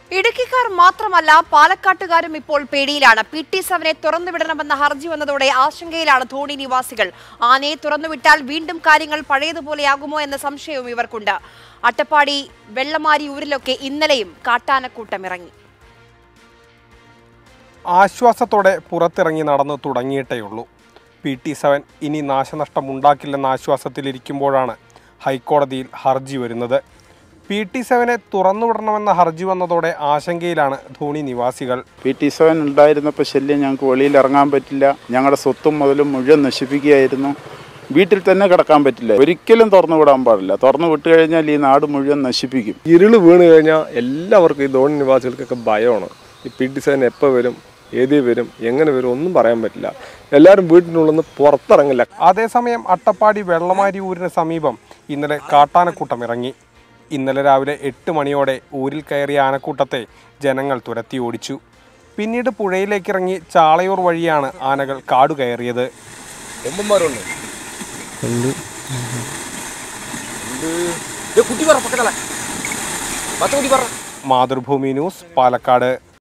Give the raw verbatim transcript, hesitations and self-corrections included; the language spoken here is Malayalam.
ഇടുക്കിക്കാർ മാത്രമല്ല പാലക്കാട്ടുകാരും ഇപ്പോൾ പേടിയിലാണ്. പി ടി സെവനെ തുറന്നുവിടണമെന്ന ഹർജി വന്നതോടെ ആശങ്കയിലാണ് ധോണി നിവാസികൾ. ആനയെ തുറന്നുവിട്ടാൽ വീണ്ടും കാര്യങ്ങൾ പഴയതുപോലെയാകുമോ എന്ന സംശയവും ഇവർക്കുണ്ട്. അട്ടപ്പാടി വെള്ളമാരി ഊരിലൊക്കെ ഇന്നലെയും കാട്ടാനക്കൂട്ടം ഇറങ്ങി. ആശ്വാസത്തോടെ പുറത്തിറങ്ങി നടന്നു തുടങ്ങിയിട്ടേയുള്ളൂ. പി ടി സെവൻ ഇനി നാശനഷ്ടമുണ്ടാക്കില്ലെന്ന ആശ്വാസത്തിലിരിക്കുമ്പോഴാണ് ഹൈക്കോടതിയിൽ ഹർജി വരുന്നത്. പി ടി സെവനെ തുറന്നുവിടണമെന്ന ഹർജി വന്നതോടെ ആശങ്കയിലാണ് ധോണി നിവാസികൾ. പി ടി സെവൻ ഉണ്ടായിരുന്നപ്പോൾ ശല്യം ഞങ്ങൾക്ക് വെളിയിൽ ഇറങ്ങാൻ പറ്റില്ല. ഞങ്ങളുടെ സ്വത്തും മുതലും മുഴുവൻ നശിപ്പിക്കുകയായിരുന്നു. വീട്ടിൽ തന്നെ കിടക്കാൻ പറ്റില്ല. ഒരിക്കലും തുറന്നു വിടാൻ പാടില്ല. തുറന്നു വിട്ടു കഴിഞ്ഞാൽ ഈ നാട് മുഴുവൻ നശിപ്പിക്കും. ഇരുള് വീണ് കഴിഞ്ഞാൽ എല്ലാവർക്കും ഈ ധോണി നിവാസികൾക്കൊക്കെ ഭയമാണ്. ഈ പി ടി സെവൻ എപ്പോൾ വരും, ഏതി വരും, എങ്ങനെ വരും ഒന്നും പറയാൻ പറ്റില്ല. എല്ലാവരും വീട്ടിനുള്ളിൽ നിന്ന് പുറത്തിറങ്ങില്ല. അതേസമയം അട്ടപ്പാടി വെള്ളമാരി ഊരിന് സമീപം ഇന്നലെ കാട്ടാനക്കൂട്ടം ഇറങ്ങി. ഇന്നലെ രാവിലെ എട്ട് മണിയോടെ ഊരിൽ കയറിയ ആനക്കൂട്ടത്തെ ജനങ്ങൾ തുരത്തി ഓടിച്ചു. പിന്നീട് പുഴയിലേക്കിറങ്ങി ചാളയൂർ വഴിയാണ് ആനകൾ കാടു കയറിയത്. മാതൃഭൂമി ന്യൂസ്, പാലക്കാട്.